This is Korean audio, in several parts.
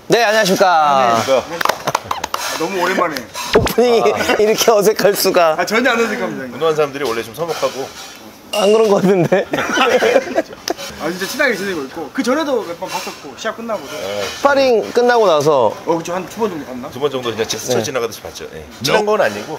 네, 안녕하십니까. 너무 오랜만에 오프닝이 이렇게 어색할 수가. 전혀 안 어색합니다. 운동하는 사람들이 원래 좀 서먹하고 안 그런 거 같은데. 진짜 친하게 지내고 있고 그 전에도 몇 번 봤었고 시합 끝나고도. 스파링 끝나고 나서 그쵸, 한 2번 정도 봤나? 2번 정도 그냥 스쳐 지나가듯이 봤죠. 예. 친한 건 아니고.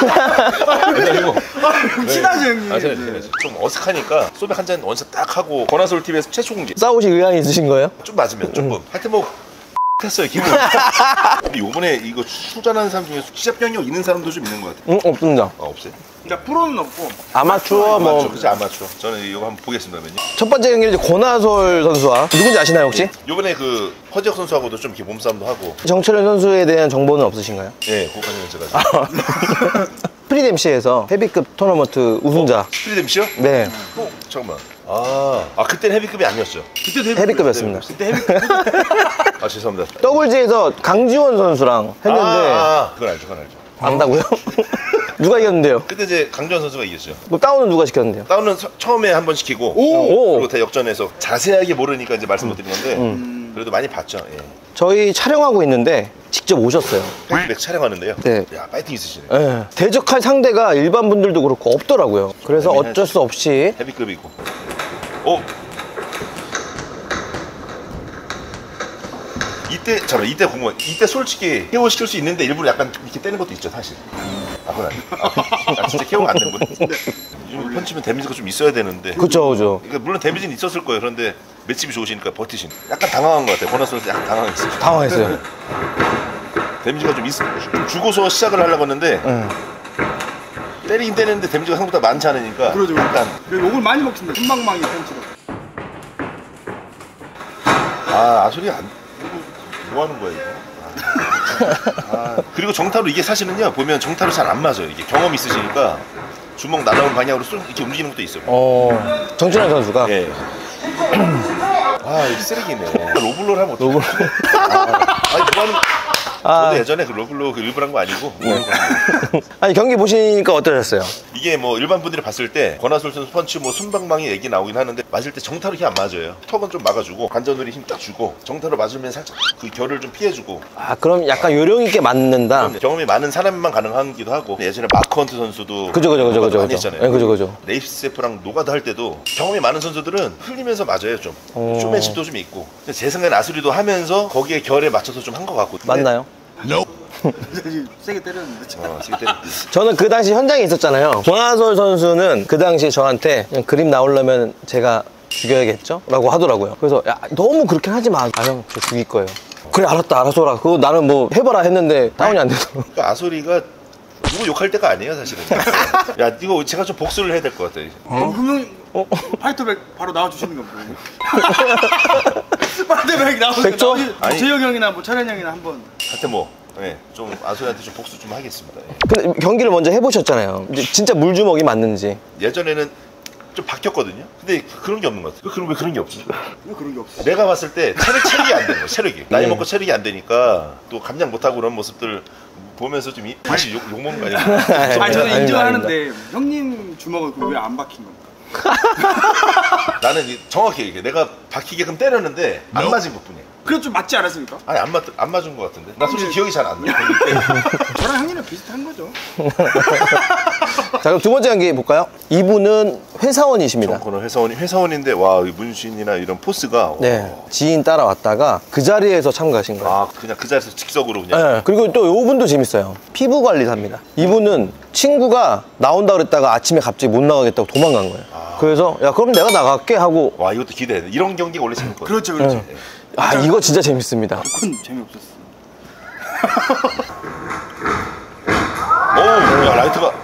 친하죠 형님. 좀 어색하니까 소맥 한 잔 원샷 딱 하고 권하솔 TV에서 최초 공개. 싸우실 의향이 있으신 거예요? 좀 맞으면 조금. 하여튼 뭐 했어요 기분. 근데 요번에 이거 출전하는 사람 중에 시합 경력 있는 사람도 좀 있는 것 같아요. 없습니다. 아 없어요? 그러니까 프로는 없고 아마추어 뭐. 그치 아마추어. 저는 이거 한번 보겠습니다. 첫 번째 경기는 이제 권하솔 선수와 누군지 아시나요 혹시? 요번에 그 허지혁 선수하고도 좀 이렇게 몸싸움도 하고. 정철현 선수에 대한 정보는 없으신가요? 예, 그거까지는 제가. 스프릿 MC에서 헤비급 토너먼트 우승자. 스프릿 MC요? 네. 잠깐만. 그때는 헤비급이 아니었죠. 그때도 헤비급이었습니다. 그때 헤비급. 아 죄송합니다. WG에서 강지원 선수랑 했는데 그건 알죠. 안다고요? 누가 이겼는데요? 그때 이제 강지원 선수가 이겼죠. 뭐 다운은 누가 시켰는데요? 다운은 처음에 한 번 시키고 그리고 다 역전해서 자세하게 모르니까 이제 말씀 못 드린 건데 그래도 많이 봤죠. 예. 저희 촬영하고 있는데 직접 오셨어요. 팩트백 촬영하는데요. 네. 야 파이팅 있으시네. 네. 대적할 상대가 일반 분들도 그렇고 없더라고요. 그래서 어쩔 수 없이 헤비급이고. 이때 궁금해. 이때 솔직히 KO 시킬 수 있는데 일부러 약간 이렇게 떼는 것도 있죠 사실. 그건 아니에요. 진짜 KO가 안 된 거예요. 펀치면 데미지가 좀 있어야 되는데. 그죠. 그러니까 물론 데미지는 있었을 거예요. 그런데 맷집이 좋으시니까 버티신. 약간 당황한 것 같아요. 권하솔 선수 약간 당황했어요. 당황했어요. 데미지가 좀 주고서 시작을 하려고 했는데 때리긴 때리는데 데미지가 생각보다 많지 않으니까. 그러죠. 약간 욕을 많이 먹습니다. 금방망이 펀치로. 아소리 뭐 하는 거야 이거? 그리고 정타로 이게 사실은요 보면 정타로 잘 안 맞아요. 이게 경험 있으시니까 주먹 날아온 방향으로 쏙 이렇게 움직이는 것도 있어요. 정준환 선수가. 예. 이거 쓰레기네. 로블로를 하면 어떡해? 그거는 저도 예전에 그 로블로 일부러 한 거 아니고. 아니 경기 보시니까 어떠셨어요? 이게 뭐 일반 분들이 봤을 때 권하솔 선수 펀치 뭐 순방망이 얘기 나오긴 하는데 맞을 때 정타로 힘 안 맞아요. 턱은 좀 막아주고 관절놀이 힘 딱 주고 정타로 맞으면 살짝 그 결을 좀 피해주고. 그럼 약간 요령 있게 맞는다. 경험이 많은 사람만 가능하기도 하고. 예전에 마크 헌트 선수도 그죠. 많이 했잖아요. 네, 그죠. 네이스세프랑 노가다 할 때도 경험이 많은 선수들은 흘리면서 맞아요. 좀 쇼맨십도 좀 있고. 제 생각엔 아수리도 하면서 거기에 결에 맞춰서 좀 한 것 같고. 맞나요? 세게 때렸는데. 세게 때렸는데. 저는 그 당시 현장에 있었잖아요. 권하솔 선수는 그 당시 저한테 그냥 그림 나오려면 제가 죽여야겠죠? 라고 하더라고요. 그래서 야 너무 그렇게 하지 마. 형 저 죽일 거예요. 그래 알았어라. 그거 나는 뭐 해봐라 했는데 다운이 안 돼서. 그러니까 아소리가 누구 욕할 때가 아니에요 사실은. 야 이거 제가 좀 복수를 해야 될 것 같아. 그러면 파이터백 바로 나와주시는 건가요? 파이터백 백조? 재영 형이나 뭐 철현 형이나 한번. 하여튼 좀 아소리한테 좀 복수 좀 하겠습니다. 근데 경기를 먼저 해보셨잖아요. 이제 진짜 물주먹이 맞는지. 예전에는 좀 바뀌었거든요. 근데 그런 게 없는 것 같아요. 그럼 왜 그런 게 없지? 왜 그런 게 없어? 내가 봤을 때 체력이 안 되는 거야. 체력이. 나이 먹고 체력이 안 되니까 또 감량 못하고 그런 모습들 보면서 좀 다시 욕먹는 거 아니야? 저는 인정하는데 형님 주먹을 왜 안 박힌 겁니까? 나는 정확히 얘기해. 내가 박히게끔 때렸는데 안 맞은 것뿐이야. 그래도 좀 맞지 않았습니까? 아니 안 맞은 것 같은데. 나 솔직히 기억이 잘 안 나. 저랑 형님이랑 비슷한 거죠. 자 그럼 두 번째 경기 볼까요? 이분은 회사원이십니다. 정코너 회사원인데 와 문신이나 이런 포스가. 네. 지인 따라왔다가 그 자리에서 참가하신 거예요. 그냥 그 자리에서 즉석으로 그냥. 네. 그리고 또 이분도 재밌어요. 피부 관리사입니다. 이분은 친구가 나온다 그랬다가 아침에 갑자기 못 나가겠다고 도망간 거예요. 그래서 야 그럼 내가 나갈게 하고. 와 이것도 기대해. 이런 경기가 원래 재밌거든. 그렇죠. 네. 이거 진짜 재밌습니다. 그건 재미없었어. 야 라이트가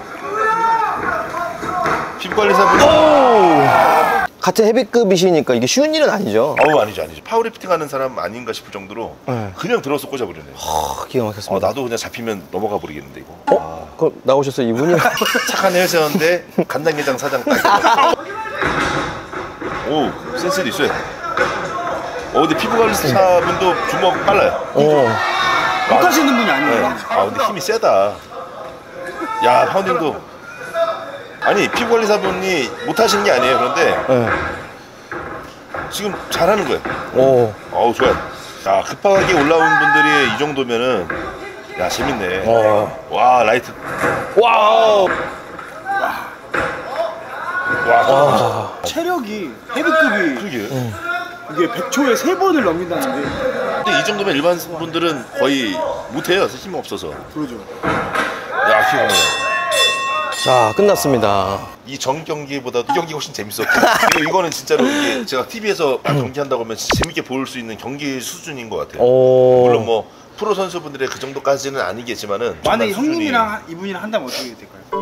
피부관리사분이. 같은 헤비급이시니까 이게 쉬운 일은 아니죠. 아니죠. 파워리프팅 하는 사람 아닌가 싶을 정도로 그냥 들어서 꽂아버리네. 기가 막혔습니다. 나도 그냥 잡히면 넘어가 버리겠는데 이거. 그럼 나오셨어요 이분이? 착한 회사원인데 간장게장 사장 딱. 오 센스도 있어요. 근데 피부관리사분도 주먹 빨라요. 못하시는 분이 아니에요. 근데 힘이 세다. 야 파운딩도. 아니 피부관리사분이 못하시는 게 아니에요. 그런데 지금 잘하는 거예요. 좋아요. 자, 급하게 올라온 분들이 이 정도면은 야 재밌네. 와 라이트. 와우. 와. 체력이 헤비급이 그러게. 이게 100초에 3번을 넘긴다는 게 근데 이 정도면 일반 분들은 거의 못해요. 힘 없어서. 그러죠. 야 기억나. 자, 끝났습니다. 이 전 경기보다 이 경기가 훨씬 재밌었고 그리고 이거는 진짜로 이게 제가 TV에서 경기한다고 하면 재밌게 볼 수 있는 경기 수준인 것 같아요. 물론 뭐 프로 선수분들의 그 정도까지는 아니겠지만은 만약에 수준이 형님이랑 이분이랑 한다면 어떻게 될까요?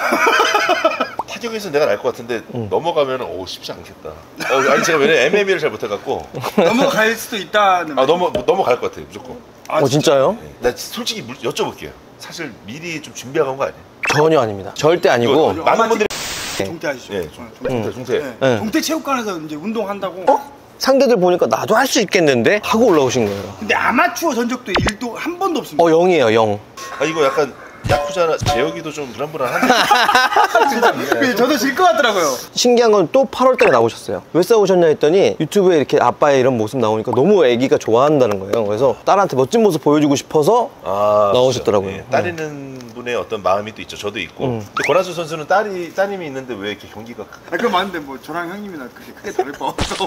타격에서 내가 날 것 같은데 넘어가면 쉽지 않겠다. 아니 제가 왜냐면 MMA를 잘 못해갖고 넘어갈 수도 있다는 넘어갈 것 같아요 무조건. 진짜요? 네. 나 솔직히 여쭤볼게요. 사실 미리 좀 준비한 거 아니에요? 전혀 아닙니다. 절대 아니고. 많은 분들이 종태 아시죠? 네, 종태. 네. 네. 종태 체육관에서 이제 운동한다고. 상대들 보니까 나도 할 수 있겠는데 하고 올라오신 거예요. 근데 아마추어 전적도 1도 한 번도 없습니다. 0이에요, 0. 아 이거 약간 야쿠자나 재혁이도 좀 불안불안한데. 진짜 저도 질 것 같더라고요. 신기한 건 또 8월 달에 나오셨어요. 왜 싸우셨냐 했더니 유튜브에 이렇게 아빠의 이런 모습 나오니까 너무 애기가 좋아한다는 거예요. 그래서 딸한테 멋진 모습 보여주고 싶어서 나오셨더라고요. 네, 따르는 분의 어떤 마음이 또 있죠. 저도 있고. 근데 권하수 선수는 따님이 있는데 왜 이렇게 경기가 그럼 맞는데 뭐 저랑 형님이나 그렇게 크게 다를 거 없어.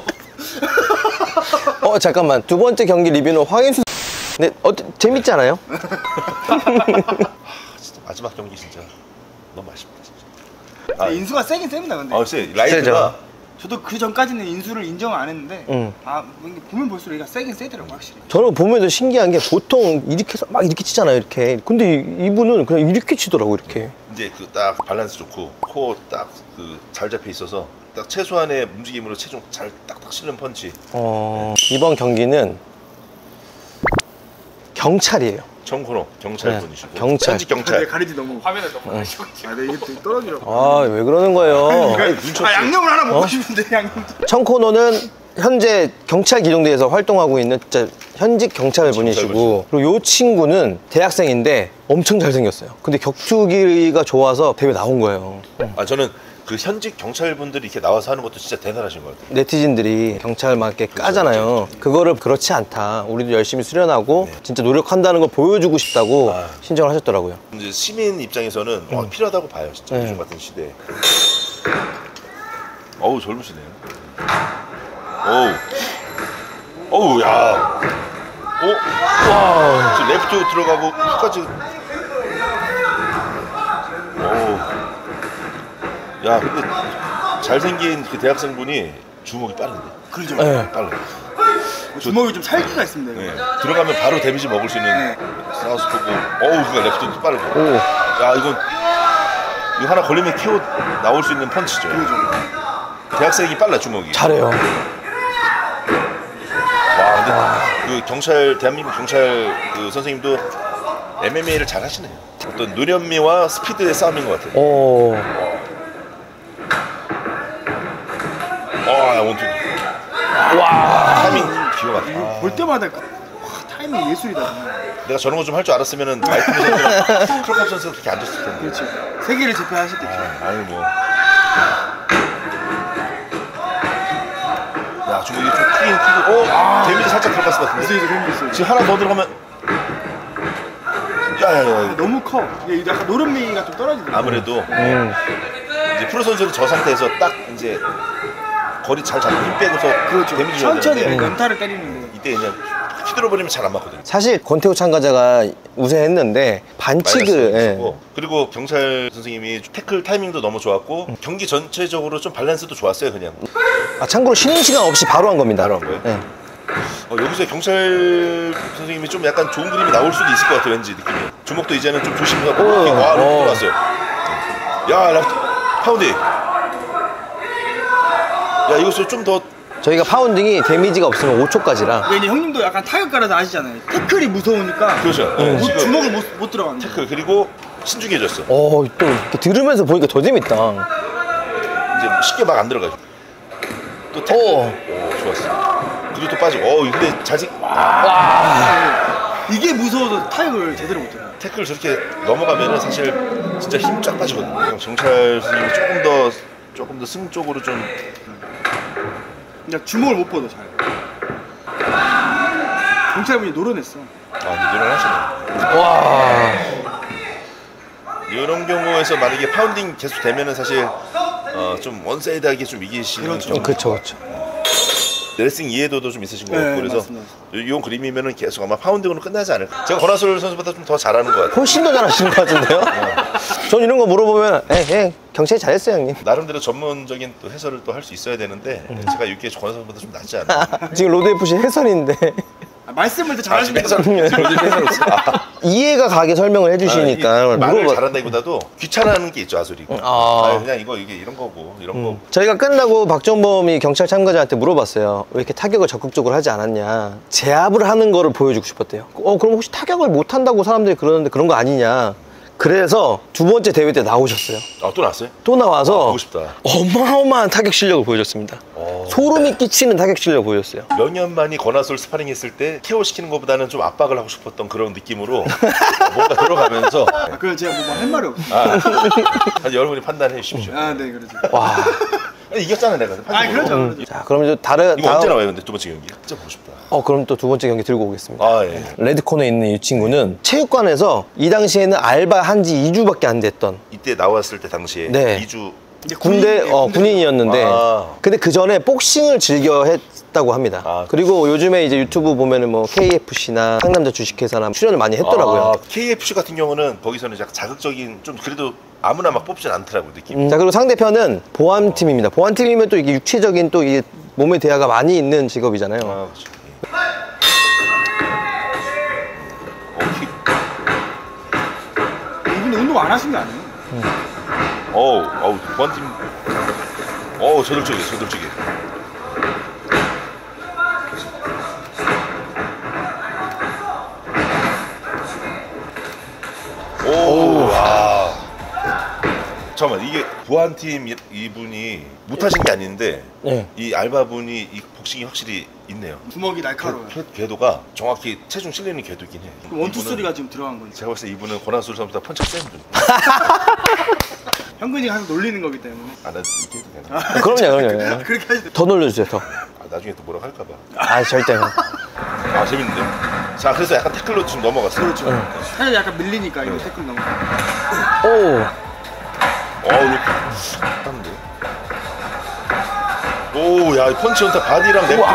잠깐만. 두 번째 경기 리뷰는 황인수. 근데 재밌지 않아요? 진짜 마지막 경기 진짜 너무 아쉽다 진짜. 인수가 세긴 셉니다 근데. 쎄. 라이트가 저도 그 전까지는 인수를 인정 안 했는데 보면 볼수록 얘가 세긴 세더라고 확실히. 저는 보면서 신기한 게 보통 이렇게 해서 막 이렇게 치잖아요, 이렇게. 근데 이분은 그냥 이렇게 치더라고, 이렇게. 이제 그 딱 밸런스 좋고 코어 딱 그 잘 잡혀 있어서 딱 최소한의 움직임으로 체중 잘 딱딱 실는 펀치. 이번 경기는 경찰이에요. 청코노 경찰분이시고. 네, 경찰. 현직 경찰. 가리지 너무. 화면에 너무 가리지. 이게 되게 떨어지라고. 왜 그러는 거예요? 양념을 하나 먹고 싶은데 양념. 청코노는 현재 경찰 기동대에서 활동하고 있는 진짜 현직 경찰분이시고, 그리고 요 친구는 대학생인데 엄청 잘생겼어요. 근데 격투기가 좋아서 대회 나온 거예요. 저는 그 현직 경찰분들이 이렇게 나와서 하는 것도 진짜 대단하신 것 같아요. 네티즌들이 경찰 막 이렇게 까잖아요. 그거를 그렇지 않다. 우리도 열심히 수련하고 진짜 노력한다는 걸 보여주고 싶다고 신청을 하셨더라고요. 이제 시민 입장에서는 필요하다고 봐요, 진짜 요즘 같은 시대에. 어우 젊으시네요. 어우 야. 와. 지금 레프트 들어가고 훅까지. 야 근데 잘생긴 그 대학생분이 주먹이 빠른데. 그러죠. 네. 빨라. 주먹이 좀 살기가 있습니다. 네. 들어가면 바로 데미지 먹을 수 있는 사우스포고. 그러니까 레프트도 빠르고. 야 이거 하나 걸리면 KO 나올 수 있는 펀치죠. 그러죠. 대학생이 빨라 주먹이. 잘해요. 와 근데 그 경찰 대한민국 경찰 그 선생님도 MMA를 잘 하시네요. 어떤 노련미와 스피드의 싸움인 것 같아요. 야 원투. 타이밍 기가 막혀. 볼 때마다 타이밍 예술이다. 내가 저런 거 좀 할 줄 알았으면은 마이클 선수랑 크로캅 선수가 그렇게 안 졌을 텐데. 그렇죠. 세계를 제패하셨겠죠. 아니 뭐. 야 주먹이 좀 크긴 크고. 데미지 살짝 들어갔을 것 같은데. 있어요. 지금 하나 더 들어가면. 야야야. 너무 커. 이게 약간 노련미가 좀 떨어지더라고요. 아무래도 이제 프로 선수는 저 상태에서 딱 이제 거리 잘 잡고 힘 빼고서 그렇죠. 데미지 줘야 천천히 되는데 연타를 때리는데 이때 그냥 휘둘러버리면 잘 안 맞거든요. 사실 권태호 참가자가 우세했는데 반칙을 마이너스 그리고 경찰 선생님이 태클 타이밍도 너무 좋았고 경기 전체적으로 좀 밸런스도 좋았어요. 그냥 참고로 쉬는 시간 없이 바로 한 겁니다. 바로 한 거예요? 네. 여기서 경찰 선생님이 좀 약간 좋은 그림이 나올 수도 있을 것 같아요. 왠지 느낌이. 주먹도 이제는 좀 조심하고 로프 들어왔어요. 야 라프트 파운딩. 야 이것도 좀 더 저희가 파운딩이 데미지가 없으면 5초까지라. 근데 형님도 약간 타격가라서 아시잖아요. 태클이 무서우니까 그렇죠. 지금 주먹을 못 들어가는 태클 그리고 신중해졌어. 또 이렇게 들으면서 보니까 더 재밌다. 이제 쉽게 막 안 들어가죠. 또 태클. 좋았어. 그리고 또 빠지고. 근데 잘생. 이게 무서워서 타격을 제대로 못 해요. 태클 저렇게 넘어가면은 사실 진짜 힘 쫙 빠지거든요. 정찰 선생님이 조금 더 승 쪽으로 좀. 그냥 주먹을 못 뻗어 잘. 경찰분이 노려냈어. 아, 근데 노련하시네. 와. 이런 경우에서 만약에 파운딩 계속 되면은 사실 좀 원사이드하게 좀 이기시는 그렇죠. 경우. 그쵸. 레슬링 이해도도 좀 있으신 것 네, 같고 그래서 맞습니다. 이런 그림이면은 계속 아마 파운딩으로 끝나지 않을까. 제가 권하솔 선수보다 좀 더 잘하는 것 같아요. 훨씬 더 잘하시는 것 같은데요? 전 이런 거 물어보면 에이 경찰이 잘했어요 형님. 나름대로 전문적인 또 해설을 또 할 수 있어야 되는데 제가 이렇게 권하솔 선수보다 좀 낫지 않나. 지금 로드 FC 해설인데 말씀을 더 아, 지금 잘하시는 해설, 지금 요즘 해설 없어. 이해가 가게 설명을 해주시니까 말을 잘한다기보다도 귀찮아하는 게 있죠, 아솔이. 아. 그냥 이게 이런 거고 이런 거고. 저희가 끝나고 박정범이 경찰 참가자한테 물어봤어요. 왜 이렇게 타격을 적극적으로 하지 않았냐. 제압을 하는 거를 보여주고 싶었대요. 그럼 혹시 타격을 못 한다고 사람들이 그러는데 그런 거 아니냐. 그래서 두 번째 대회 때 나오셨어요. 아, 또 나왔어요? 또 나와서 보고 싶다. 어마어마한 타격 실력을 보여줬습니다. 소름이 끼치는 타격 실력을 보여줬어요. 몇 년 만이 권하솔 스파링 했을 때 케어 시키는 것보다는 좀 압박을 하고 싶었던 그런 느낌으로 뭔가 들어가면서 그걸 제가 뭐 할 말이 없어. 여러분이 판단해 주십시오. 아, 네, 그렇죠. 와. 이겼잖아 내가. 아, 그렇죠. 자, 그럼 이제 다른 이거 언제 나와요? 근데 두 번째 경기 진짜 보고 싶다. 그럼 또 두 번째 경기 들고 오겠습니다. 아, 예. 레드코너에 있는 이 친구는 체육관에서 이 당시에는 알바 한 지 2주밖에 안 됐던 이때 나왔을 때 당시에 네. 2주 군인이었는데 아. 근데 그 전에 복싱을 즐겨 했다고 합니다. 아. 그리고 요즘에 이제 유튜브 보면은 뭐 KFC나 상남자 주식회사나 출연을 많이 했더라고요. KFC 같은 경우는 거기서는 약간 자극적인 좀 그래도 아무나 막 뽑진 않더라고 느낌. 자, 그리고 상대편은 보안팀입니다. 보안팀이면 또 이게 육체적인 또 이게 몸의 대화가 많이 있는 직업이잖아요. 아, 그렇죠. 킥. 이분도 운동 안 하신 게 아니에요? 어우, 보안팀. 저돌적이야. 와. 잠깐만, 이게 보안팀 이분이 못하신 게 아닌데, 네. 이 알바분이 이 복싱이 확실히 있네요. 주먹이 날카로워요. 궤도가 정확히 체중 실리는 궤도긴 해. 원투 이분은- 쓰리가 지금 들어간 거지. 제가 봤을 때 이분은 권하솔 선수보다 펀치가 센 분. 현근이가 항상 놀리는 거기 때문에. 아, 나 이렇게 해도 되나? 그럼요. 그렇게 하시죠. 더 놀려주세요, 더. 아, 나중에 또 뭐라고 할까봐. 절대. 아, 재밌는데? 자, 그래서 약간 태클로 지금 넘어갔어요. 그렇죠. 살짝 약간 밀리니까 이거 태클 넘어. 오. 이렇게 딴데. 오, 야, 이 펀치 연타 바디랑 랩.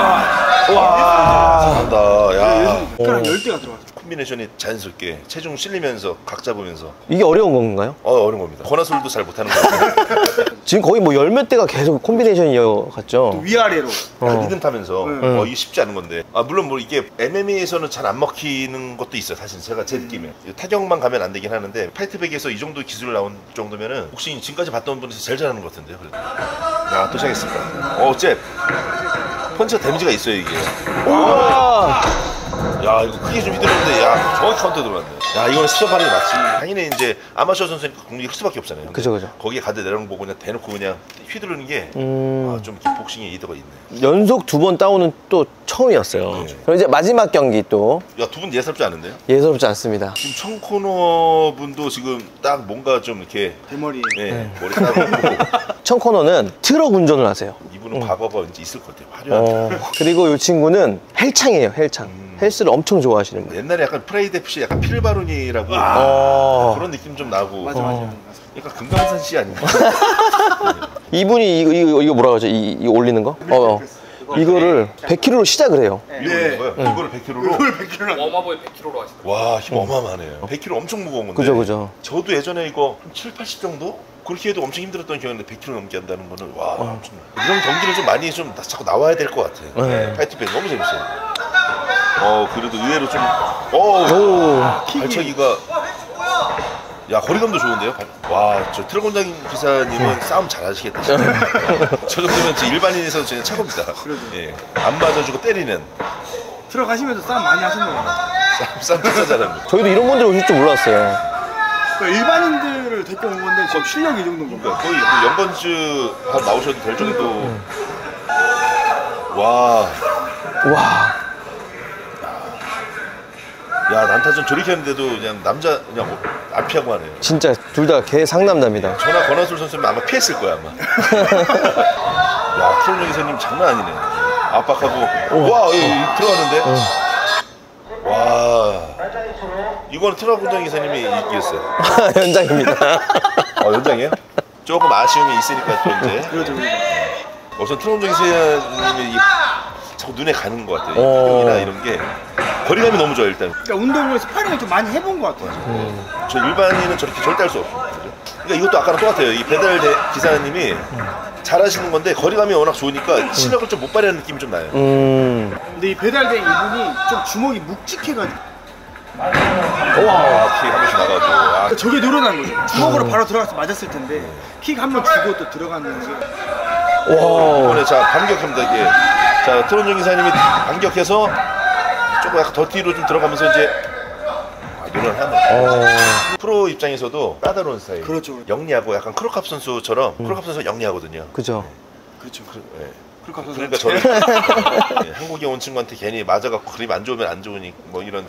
와, 잘한다. 야, 숟가락 10개가 들어갔어. 콤비네이션이 자연스럽게 체중 실리면서 각 잡으면서 이게 어려운 건가요? 어려운 겁니다. 권하솔도 잘 못하는 거예요. 지금 거의 뭐 열 몇 대가 계속 콤비네이션이어갔죠. 위아래로. 리듬 타면서 이게 쉽지 않은 건데 물론 뭐 이게 MMA에서는 잘 안 먹히는 것도 있어요. 사실 제가 제 느낌에 타격만 가면 안 되긴 하는데 파이트백에서 이 정도 기술 나온 정도면은 혹시 지금까지 봤던 분에서 제일 잘하는 것 같은데요. 그래도. 야, 또 시작했습니다. 잽 펀치가 데미지가 있어요 이게. 우와. 야, 이거 크게 좀 휘두르는데 야, 정확히 카운터 들어갔네. 야, 이거는 습관이 맞지. 당연히 이제 아마추어 선수니까 공격이 클 수밖에 없잖아요. 그죠. 거기에 가드 내려놓은 거 보고 그냥 대놓고 그냥 휘두르는 게 좀 복싱에 이득가 있네. 연속 2번 다운은 또 처음이었어요. 네. 그럼 이제 마지막 경기 또 야, 두 분 예사롭지 않은데요? 예사롭지 않습니다. 지금 청코너 분도 지금 딱 뭔가 좀 이렇게 대머리에. 머리 따고 청코너는 트럭 운전을 하세요. 이분은 과거가 이제 있을 것 같아요. 화려한. 그리고 이 친구는 헬창이에요, 헬창. 헬스를 엄청 좋아하시는 분. 옛날에 약간 프라이드 FC 약간 필바룬이라고 그런 느낌 좀 나고. 맞아. 약간 금강산 씨 아닌가? 이분이 이거 뭐라 그러죠? 이 올리는 거? 이거를 100kg로 시작을 해요. 이거 올리는 거예요? 이거를 100kg로? 그걸 100kg를 어마보에 100kg로 하시다. 와, 힘 어마어마하네요. 100kg 엄청 무거운 건데. 그죠. 저도 예전에 이거 한 7, 80 정도? 그렇게 해도 엄청 힘들었던 기억인데 100kg 넘게 한다는 거는 와, 엄청나. 이런 경기를 좀 많이 좀 자꾸 나와야 될 것 같아요. 네. 파이트백 너무 재밌어요. 그래도 의외로 좀 발차기가 야, 거리감도 좋은데요? 와, 저 트럭 원장 기사님은 싸움 잘하시겠다. 저 정도면 저 일반인에서 그냥 최고입니다. 예, 안 맞아주고 때리는 들어가시면서 싸움 많이 하셨나요? 싸움 진짜 잘합니다. 저희도 이런 분들이 오실 줄 몰랐어요. 그러니까 일반인들을 데리고 온 건데 지금 실력이 이 정도인 건가요? 거의 그 연번즈 나오셔도 될 정도. 와, 야, 난타전 저렇게 하는데도 그냥 남자 그냥 안 피하고 하네요. 진짜 둘 다 개 상남자입니다. 저나 권하솔 선수면 아마 피했을 거야 아마. 야, 트롤 기사님 장난 아니네. 압박하고 와, 여기 들어가는데. 와, 이거는 트럭 운전기사님이 이겼어요. 연장입니다. 연장이에요? 조금 아쉬움이 있으니까 또 이제. 그렇죠. 우선 트럭 운전기사님이 자꾸 눈에 가는 것 같아요. 이 구경이나 이런 게 거리감이 너무 좋아요 일단. 그러니까 운동을 스파링을 좀 많이 해본 것 같아요. 저 일반인은 저렇게 절대 할 수 없어요. 그러니까 이것도 아까랑 똑같아요. 이 배달 기사님이 잘하시는 건데 거리감이 워낙 좋으니까 실력을 좀 못 발휘하는 느낌이 좀 나요. 근데 이 배달된 이분이 좀 주먹이 묵직해가지고 와, 킥 한 번씩 나가고. 아, 그러니까 저게 늘어난 거죠. 주먹으로 바로 들어가서 맞았을 텐데 킥 한 번 주고 또 들어가는 게. 이번에 자 반격합니다 이게. 자 트론정 기사님이 반격해서 조금 약간 더 뒤로 좀 들어가면서 이제 노련을 하는. 프로 입장에서도 까다로운 스타일. 그렇죠. 영리하고 약간 크로캅 선수처럼 크로캅 선수가 영리하거든요. 그죠. 그렇죠. 네. 그러니까 저는 네, 한국에 온 친구한테 괜히 맞아갖고 그림 안 좋으면 안 좋으니 뭐 이런.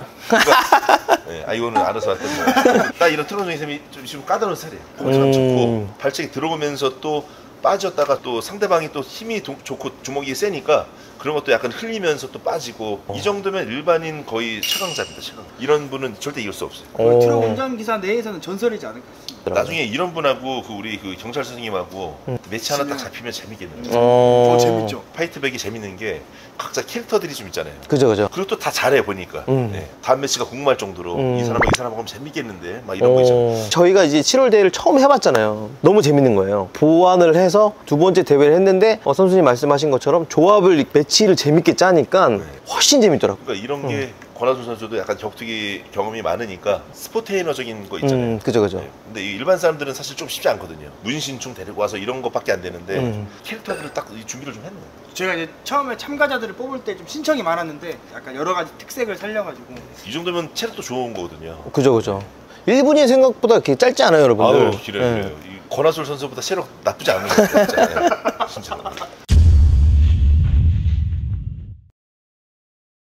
네, 이거는 알아서 왔던 거. 딱 이런 트론정 기사님이 좀 까다로운 스타일이에요. 공을 잘 쳤고 발차기 들어오면서 또 빠졌다가 또 상대방이 또 힘이 좋고 주먹이 세니까 그런 것도 약간 흘리면서 또 빠지고 이 정도면 일반인 거의 최강자입니다. 최강. 이런 분은 절대 이길 수 없어요. 트럭 운전기사 내에서는 전설이지 않을까 싶습니다. 나중에 이런 분하고 우리 경찰 선생님하고 매치 하나 딱 잡히면 재밌겠네요. 재밌죠. 파이트백이 재밌는 게 각자 캐릭터들이 좀 있잖아요. 그죠. 그리고 또 다 잘해 보니까 네. 다음 매치가 궁금할 정도로 이 사람하고 하면 재밌겠는데 막 이런 거 있잖아요. 저희가 이제 7월 대회를 처음 해봤잖아요. 너무 재밌는 거예요. 보완을 해서 두 번째 대회를 했는데 선수님 말씀하신 것처럼 조합을 매치를 재밌게 짜니까 훨씬 재밌더라고요. 그러니까 이런 게 권하준 선수도 약간 격투기 경험이 많으니까 스포테이너적인 거 있잖아요. 그죠. 네. 근데 일반 사람들은 사실 좀 쉽지 않거든요. 문신충 데리고 와서 이런 것밖에 안 되는데 캐릭터들을 딱 준비를 좀 했네. 제가 이제 처음에 참가자들을 뽑을 때 좀 신청이 많았는데 약간 여러 가지 특색을 살려가지고. 이 정도면 체력도 좋은 거거든요. 그죠. 1분이 생각보다 그렇게 짧지 않아요, 여러분들. 길어요. 이 권하솔 선수보다 체력 나쁘지 않은 것 같아요. 진짜.